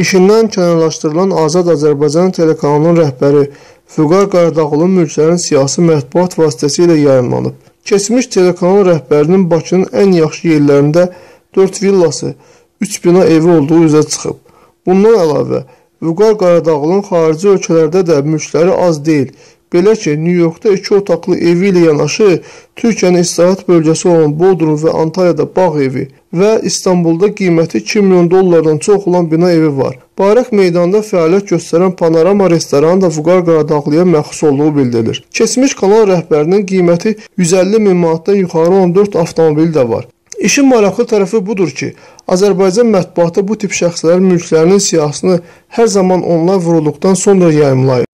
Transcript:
İşindən kənarlaşdırılan Azad Azərbaycan telekanalının rəhbəri Vüqar Qaradağlının mülklərin siyasi mətbuat vasitəsilə yayımlanıb. Keçmiş telekanal rəhbərinin Bakının ən yaxşı yerlərində 4 villası, 3 bina evi olduğu üzə çıxıb. Bundan əlavə, Vüqar Qaradağlının xarici ölkələrdə də mülkləri az deyil. Belə ki, New Yorkda 2 otaqlı evi ilə yanaşı, Türkiyənin istirahət bölgəsi olan Bodrum və Antalyada bağ evi və İstanbulda qiyməti 2 milyon dollardan çox olan bina evi var. Bayraq meydanda fəaliyyət göstərən Panorama restoranı da Vüqar Qaradağlıya məxsus olduğu bildirilir. Keçmiş kanal rəhbərinin qiyməti 150 min manatdan yuxarı olan 4 avtomobili də var. İşin maraqlı tərəfi budur ki, Azərbaycan mətbuatı bu tip şəxslərin mülklərinin siyahısını hər zaman onlar vurulduqdan sonra yayımlayır.